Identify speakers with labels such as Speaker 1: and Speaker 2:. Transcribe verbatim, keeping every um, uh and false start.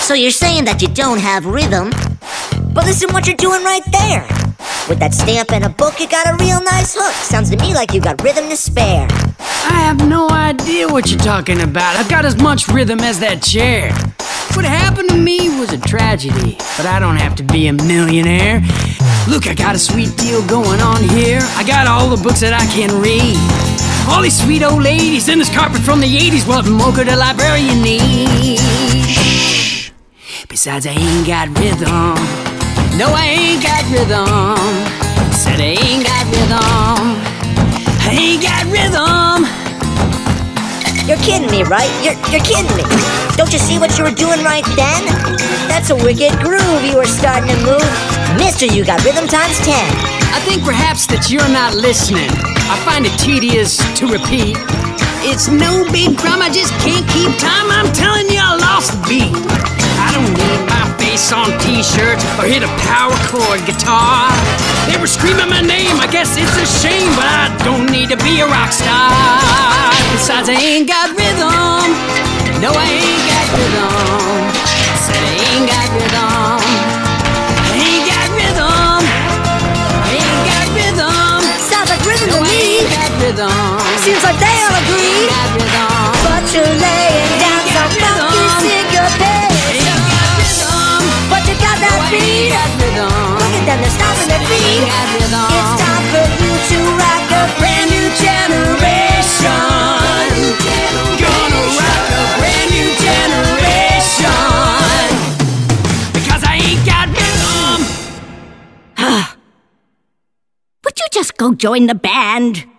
Speaker 1: So you're saying that you don't have rhythm? But listen what you're doing right there. With that stamp and a book, you got a real nice hook. Sounds to me like you got rhythm to spare.
Speaker 2: I have no idea what you're talking about. I've got as much rhythm as that chair. What happened to me was a tragedy, but I don't have to be a millionaire. Look, I got a sweet deal going on here. I got all the books that I can read. All these sweet old ladies in this carpet from the eighties. What mocha the librarian needs. Shh. Besides, I ain't got rhythm. No, I ain't got rhythm. Said I ain't got rhythm. I ain't got rhythm.
Speaker 1: You're kidding me, right? You're, you're kidding me. Don't you see what you were doing right then? That's a wicked groove you were starting to move. Mister, you got rhythm times ten.
Speaker 2: I think perhaps that you're not listening. I find it tedious to repeat. It's no big crime, I just can't keep time. I'm telling you, I lost the beat. I don't need my face on t-shirts or hit a power chord guitar. They were screaming my name, I guess it's a shame, but I don't need to be a rock star. Besides, I ain't got rhythm. No, I ain't got rhythm. Said I ain't got rhythm. I ain't got rhythm. I ain't got rhythm.
Speaker 1: Sounds like rhythm
Speaker 2: No,
Speaker 1: to
Speaker 2: I
Speaker 1: me.
Speaker 2: ain't got rhythm.
Speaker 1: Seems like they all agree.
Speaker 2: Got rhythm.
Speaker 1: But you're laying down
Speaker 2: Ain't got
Speaker 1: some funky
Speaker 2: rhythm.
Speaker 1: syncopate.
Speaker 2: Ain't got rhythm.
Speaker 1: But you got that
Speaker 2: No, I
Speaker 1: beat.
Speaker 2: ain't got rhythm.
Speaker 1: Look at them, they're stomping their feet.
Speaker 2: Ain't got rhythm.
Speaker 1: It's time for you to rock a brand new generation.
Speaker 2: Gonna rock a brand new generation. Because I ain't got rhythm.
Speaker 3: Would you just go join the band?